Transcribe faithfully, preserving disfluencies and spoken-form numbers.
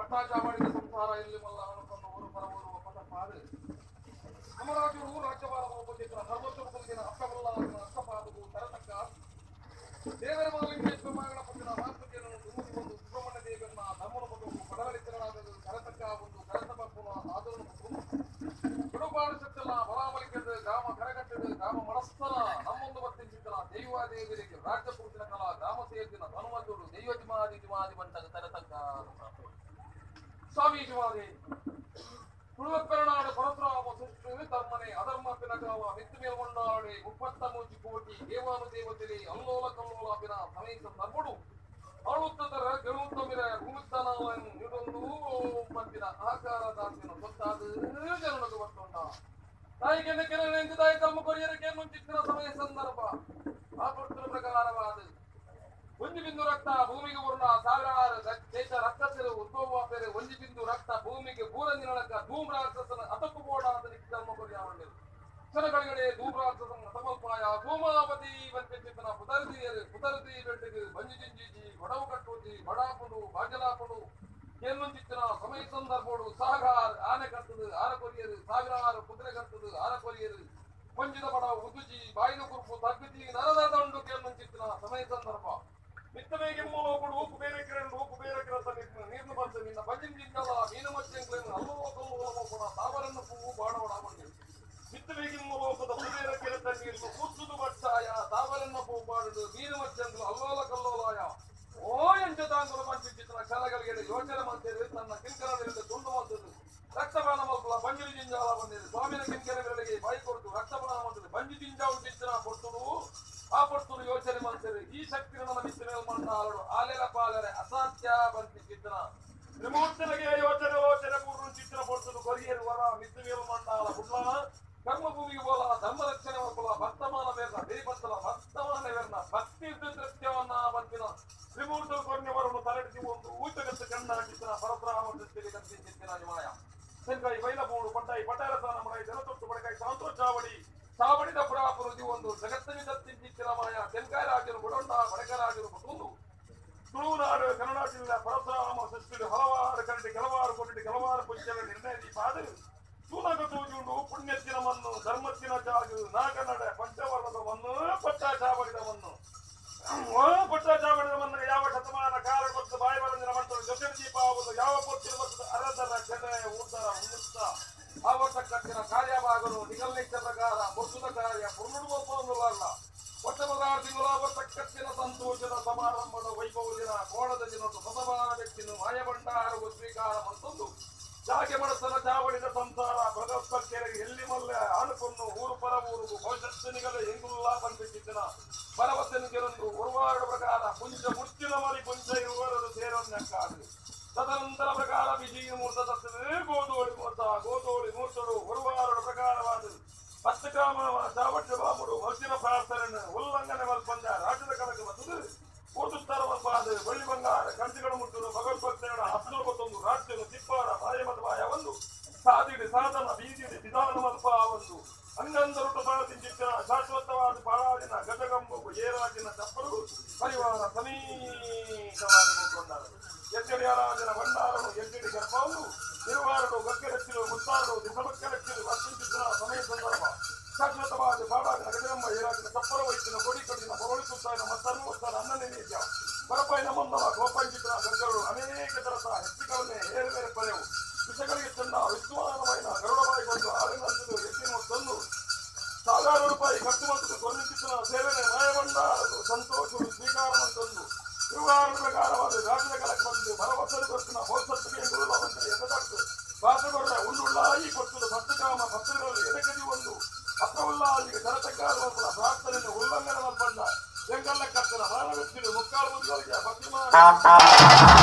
ಪಟ್ಟಾಚ ಮಾಡಿದ ಸಂಸಾರ ಇಲ್ಲಿ ಮಲ್ಲ ಅನುಕೊಂಡು ಊರು ಪರ ಊರು ಒಪ್ಪದ ಪಾದು ನಮ್ಮ ರಾಜ್ಯವು ರಾಜ್ಯವಾದ ಒಬ್ಬದಿನ ಸರ್ವೋತ್ತಮ ಕುಂದಿನ ಅಕ್ಕವಲ್ಲ ಅಕ್ಕಪಾದವು ತರತಕ್ಕ ದೇವರ ಮಾಲಿಂಗೇಶ್ವರ ಗಣಪತಿನ ಮಾತೃಕೆಯನ್ನು ದುಮುದಿ ಒಂದು ಸುಬ್ರಹ್ಮಣ್ಯ ದೇವರನ್ನ ಧರ್ಮನ ಬದುಕು ಪಡವಳಿತನಾದದು ಕರತಕ್ಕ ಒಂದು ಕರತಮಪ್ಪುನ ಆದರನು ಬಿಡುಪಾಡು ಸತ್ತಲ್ಲ ಬರಾಮಲಿಕೆಂದು ಗ್ರಾಮ ಕರಗಟ್ಟದು ಗ್ರಾಮ ಮನಸ್ಥಲ ನಮ್ಮೊಂದು ವರ್ತಿಸಿದ್ದನ ದೈವಾದೇವರಿಗೆ ರಾಜ್ಯ ಪೂರ್ತಿನ ಕಲ ಗ್ರಾಮ ಸೇರ್ದಿನ ಹನುಮಂತರು ದೈವಜಿಮಾದಿ ಜಿಮಾದಿ ಬಂಟದ ತರತಕ್ಕ ಸ್ವಾಮಿ ಜಿಮಾದಿ ತುಳುವಪ್ಪರನಾಡು ಪರಶುರಾಮ ಸೃಷ್ಟಿ ತಮ್ಮನೆ ಅಧರ್ಮ ಪಿನಗಾವ ಮಿತ್ತು ಮೇಲ್ಮಣ್ಣಾಡಿ ಮುಪ್ಪತ್ತ ಮೂಜಿ ಕೋಟಿ ದೇವಾನು ದೇವತೆಲಿ ಅಲ್ಲೋಲ ಕಲ್ಲೋಲ ಪಿನ ಸಮೀಸ ತರ್ಮುಡು ಆಳುತ್ತದರ ಗೆಳುತ್ತಮಿರ ಭೂಮಿಸ್ಥಾನವನ್ನು ನೀಡೊಂದು ಮಂದಿನ ಆಕಾರ ದಾಸಿನ ಸೊತ್ತಾದ ಜನನದು ಬರ್ತೊಂಡ ತಾಯಿಗೆ ಕೆಲ ತಾಯಿ ತಮ್ಮ ಕೊರಿಯರಿಗೆ ಮುಂಚಿತ್ತಿನ ಸಮಯ ಸಂದರ್ಭ ಆ ಪುತ್ರ ಪ್ರಕಾರವಾದ ಒಂದು ಬಿಂದು ರಕ್ತ ಭೂಮಿಗೆ ಬರುಣ ಸಾವಿರಾರು ದೇಶ ರಕ್ತಸಿರು ಉದ್ಭವ ಬೇರೆ ಒಂದು ಬಿಂದು ರಕ್ತ ಭೂಮಿಗೆ ಬೂರಂದಿನೊಳಗ ಧೂಮ್ ರಾಕ್ಷಸನ ಅತಪ್ಪು ಬೋಡಾದ ನಿತ್ಯಮ್ಮ ಕೊರಿಯಾವಂಡಿರು ಜನಗಳಿಗೆ ಧೂಮ್ ರಾಕ್ಷಸನ ಸಮಲ್ಪಾಯ ಧೂಮಾವತಿ ಬಂತಿನ ಪುತರ್ದಿಯರು ಪುತರ್ದಿ ಬೆಟ್ಟಿಗೆ ಬಂಜಿಜಿಂಜಿಜಿ ಬಡವು ಕಟ್ಟುಜಿ ಬಡಾಪುಡು ಬಾಜಲಾಪುಡು ಏನುಂಚಿತ್ತಿನ ಸಮಯ ಸಂದರ್ಭೋಡು ಸಾಗಾರ್ ಆನೆ ಕಟ್ಟದು ಆರ ಕೊರಿಯರು ಸಾವಿರಾರು ಕುದುರೆ ಕಟ್ಟದು ಆರ ಕೊರಿಯರು ಕೊಂಜಿದ ಬಡ ಉದುಜಿ ಬಾಯಿನ ಕುರುಪು ತಗ್ಗಿಸಿ ನರದ ದಂಡು ಕೇಳುಂಚಿತ್ತಿನ ಸಮಯ ಸಂದರ್ಭ ಮಿತ್ತಮೇಗೆ ಮೂಲೋಗಳು ಉಪ್ಪು ಬೇರೆ ಕಿರಣ ಉಪ್ಪು ಬೇರೆ ಕಿರತ ನೀರ್ನು ಬಂತು ನಿನ್ನ ಭಜಿಂಜಿಂಗಲ್ಲ ಮೀನು ಮಚ್ಚಂಗ್ಲೇನು ಅಲ್ಲೋ ಕಲ್ಲೋಣ ತಾವರನ್ನು ಹೂವು ಬಾಡವಡ ಬಂದಿರು ಮಿತ್ತಮೇಗೆ ಮೂಲೋಕದ ಬೇರೆ ಕಿರತ ನೀರು ಕೂಸುದು ಬಟ್ಟಾಯ ತಾವರನ್ನ ಹೂ ಬಾಡುದು ಮೀನು ಮಚ್ಚಂಗ್ಲು ಅಲ್ಲೋಲ ಕಲ್ಲೋಲಾಯ ಓ ಎಂಟು ತಾಂಗುಲು ಮಂಚಿತ್ತಿನ ಕಲಗಳಿಗೆ ಯೋಚನೆ ಮಾಡ್ತೇವೆ ತನ್ನ ಕಿಂಕರವಿರುತ್ತದೆ ತುಂಡು ಮಾಡ್ತದೆ ರಕ್ತಪಾನ ಮಲ್ಪಲ ಬಂಜಿರು ಜಿಂಜಾಲ ಬಂದಿದೆ ಸ್ವಾಮಿನ ಕಿಂಕರ ಬೆರಳಿಗೆ ಬಾಯಿ ಕೊಡ್ತು ರಕ್ತಪಾನ ಮಾಡ್ತದೆ ಬಂಜಿ ಜಿಂಜಾವು ಚಿತ್ತಿನ ಕೊಟ್ಟುದು ಆ ಪಟ್ಟುದು ಯೋಚನೆ ಮಾಡ್ತೇವೆ ಈ ಶಕ್ತಿ ನನ್ನ ಮಿತ್ರ ಮೇಲ್ಮಂಡಾಲರು ಆಲೆಲ ಪಾಲರೆ ಅಸಾಧ್ಯ ಬಂತಿ ಚಿತ್ತನ ತ್ರಿಮೂರ್ತಿಗೆ ಯೋಚನೆ ಯೋಚನೆ ಪೂರ್ಣ ಚಿತ್ರ ಪಡ್ತದು ಕೊರಿಯರು ವರ ಮಿತ್ರ ಮೇಲ್ಮಂಡಾಲ ಬುಡ್ಲ ಕರ್ಮಭೂಮಿಗೆ ಬೋಲ ಧರ್ಮ ರಕ್ಷಣೆ ಮಲ್ಪಲ ವರ್ತಮಾನ ವೇರ್ನ ಬೇಬತ್ತಲ ವರ್ತಮಾನ ವೇರ್ನ ಭಕ್ತಿ ದೃಶ್ಯವನ್ನ ಬಂತಿನ ತ್ರಿಮೂರ್ತಿ ಕೊರ್ಣ್ಯವರನ್ನು ತಲೆಡಿಸಿ ಒಂದು ಊಟಗತ್ತು ಕಣ್ಣ ಚಿತ್ತನ ಪರಬ್ರಾಹ್ಮ ದೃಷ್ಟಿಗೆ ಕತ್ತಿ ಚಿತ್ತಿನ ನಿಮಾಯ ತೆಂಕಾಯಿ ಬೈಲಬೂಡು ಪಟ್ಟಾಯಿ ಪಟಾರಸಾನ ಮಡೈ ಜನತೊಟ್ಟು ಬಡಕಾಯಿ ಸಾಂತೋ ಚಾವಡಿ ಚಾವಡಿದ ಪುರಾಪುರುದಿ ಒಂದು ಜಗತ್ತಿನ ಚಿತ್ತಿನ ಮಾಯ ತೆಂಕಾಯಿ ರಾಜರು ಬುಡೊಂಡ ಬಡಕರಾಜರು ಮತ್ತೊಂದು ತುಳುನಾಡು ಕನ್ನಡ ಜಿಲ್ಲೆ ಪರಶುರಾಮ ಸೃಷ್ಟಿ ಹಲವಾರು ಕರಡಿ ಕೆಲವಾರು ಕೊರಡಿ ಕೆಲವಾರು ಪುಷ್ಯಗಳ ನಿರ್ಣಯ ದೀಪಾದರು ಸೂನಕ ತೂಜುಂಡು ಪುಣ್ಯತ್ತಿನ ಮಣ್ಣು ಧರ್ಮತ್ತಿನ ಜಾಗು ನಾಗನಡೆ ಪಂಚವರ್ಣದ ಮಣ್ಣು ಪಟ್ಟಾಚಾವಡಿದ ಮಣ್ಣು ಪಟ್ಟಾಚಾವಡಿದ ಮಣ್ಣಿಗೆ ಯಾವ ಶತಮಾನ ಕಾಲ ಮತ್ತು ಬಾಯಿ ಬರಂದಿನ ಮಂಟಲು ಜೊತೆ ದೀಪ ಆಗುವುದು ಯಾವ ಪೊತ್ತಿನ ವರ್ಷದ ಅರದರ ಕೆನೆ ಊಟರ ಉನ್ನುತ್ತ ಆವರ್ತ ಕಟ್ಟಿನ ಕಾರ್ಯವಾಗಲು ನಿಗಲ್ನಿಚ್ಚ ಪ್ರಕಾರ ಮೊತ್ತದ ಕಾರ್ಯ ಪುರ್ನುಡುವಲ್ಲ ಒಟ್ಟಮದಾರ ತಿಂಗಳಾವರ್ತ ಕಟ್ಟಿನ ಸಂತೋಷದ ಸಮಾರಂಭದ ವೈಭವ ದಿನ ಕೋಣದ ದಿನದ ಸತಮಾನ ವ್ಯಕ್ತಿಯನ್ನು ಮಾಯಭಂಡಾರವು ಸ್ವೀಕಾರ ಮತ್ತೊಂದು ಜಾಗೆ ಮನಸ್ಸನ ಚಾವಡಿದ ಸಂಸಾರ ಬೃಹಸ್ಪತ್ಯರಿಗೆ ಎಲ್ಲಿ ಮಲ್ಲೆ ಆನುಕೊಂಡು ಊರು ಪರ ಊರು ಭವಿಷ್ಯನಿಗಲ ಹೆಂಗುಲ್ಲ ಬಂದಿದ್ದಿನ ಭರವಸೆನಿಗೆರೊಂದು ಉರುವಾರಡ ಪ್ರಕಾರ ಪುಂಜ ಮುಚ್ಚಿನ ಮರಿ ಪುಂಜ ಇರುವವರು ಸೇರೊಂದಕ್ಕಾಗಲಿ ತದನಂತರ ಪ್ರಕಾರ ಬಿಜಿ ಮೂರ್ತದ ಗೋಧೋಳಿ ಮೂರ್ತ ಗೋಧೋಳಿ ಮೂರ್ತರು ಉರುವಾರಡ ಪ್ರಕಾರವಾದ ಹತ್ತು ಕಾಮ ಚಾವಡ್ಯ ಬಾಬುಡು ಮರ್ಜಿನ ಪ್ರಾರ್ಥನೆ ಉಲ್ಲಂಘನೆ ಮಲ್ಪಂದ ರಾಜ್ಯದ ಕಳಕ ಬಂದು ಓದುತ್ತರ ಮಲ್ಪಾದ ಬಳ್ಳಿ ಬಂಗಾರ ಕಂಚಿಗಳು ಮುಟ್ಟುದು ಭಗವದ್ಭಕ್ತಗಳ ಹತ್ತು ಮತ್ತೊಂದು ರಾಜ್ಯದ ತಿಪ್ಪಾರ ಬಾಯಮದ ಬಾಯ ಒಂದು ಸಾದಿಡಿ ಸಾಧನ ಬೀದಿಡಿ ವಿಧಾನ ಮಲ್ಪ ಒಂದು ಅಂಗಂದರುಟು ಬಾಳದಿಂಚಿನ ಶಾಶ್ವತವಾದ ಪಾಳಾದಿನ ಗಜಗಂಬು ಏರಾಜಿನ ಚಪ್ಪರು ಪರಿವಾರ ಸಮೀಕವಾಗಿ ಹೋಗ್ಕೊಂಡರು ಎಚ್ಚಡಿಯರಾಜನ ಭಂಡಾರನು ಎಚ್ಚಡಿ ಗರ್ಭವನ್ನು ತಿರುವಾರಡು ಗಗ್ಗೆರಚ್ಚಿರು ಮುತ್ತಾರಡು ದಿಸಬಕ್ಕೆರಚ್ಚಿರು ವರ್ತಿಸಿದ ಸಮಯ ಸಂದರ್ಭ ಶಾಶ್ವತವಾದ ಪಾಡಾದಿನ ಗಜಗಂಬ ಏರಾಜಿನ ಚಪ್ಪರ ವೈದ್ಯನ ಕೊಡಿ ಕಟ್ಟಿನ ಬರೋಳಿ ಸುತ್ತಾಯಿನ ಮತ್ತನ್ನು ಒತ್ತಾನ ಅನ್ನನೇ ನೀತ್ಯ ಬರಪಾಯಿನ ಮಂದವ ಗೋಪಾಂಚಿತ್ರ ಗರ್ಗರು ಅನೇಕ ತರಸ ಹೆಚ್ಚಿಗಳನ್ನೇ ಬೇರೆ ಬೇರೆ ಪಡೆವು ವಿಷಗಳಿಗೆ ಚೆಂದ ವಿದ್ವಾನమైన ಗರುಡಬಾಯಿಗೊಂಡು ಆಡಿನಂತದ್ದು ಎತ್ತಿನ ತಂದು ಸಾವಿರಾರು ರೂಪಾಯಿ ಖರ್ಚು ಮತ್ತು ಕೊಲ್ಲಿಸಿನ ಸೇವೆನೆ ಮಾಯಬಂಡಾರದು ಸಂತೋಷವು ಸ್ವೀಕಾರವಂತಂದು ತಿರುವಾರ ಪ್ರಕಾರವಾದ ರಾಜ್ಯದ ಕಲಕ್ಕೆ ಬಂದು ಭರವಸೆ ಕೊಟ್ಟಿನ ಹೋಸತ್ತಿಗೆ ಗುರುವಂತೆ ಎದೆದಾಡ್ತು ಭಾಷೆಗೊಡ್ಡ ಉಂಡುಳ್ಳ ಈ ಕೊಟ್ಟದ ಸತ್ತಕಾಮ ಪತ್ರಗಳಲ್ಲಿ ಎದೆಕದಿ ಒಂದು ಅರ್ಥವುಳ್ಳ ಅಲ್ಲಿಗೆ ಸರತಕ್ಕಾದ ಪ್ರಾರ್ಥನೆಯನ್ನು ಉಲ್ಲಂಘನೆ ಮಲ್ಪಂಡ ಎಂಗಲ್ಲ ಕತ್ತನ ಮಾನವೆತ್ತಿರು ಮುಕ್ಕಾಲು ಮುದ್ಗಳಿಗೆ ಭಕ್ತಿಮಾನ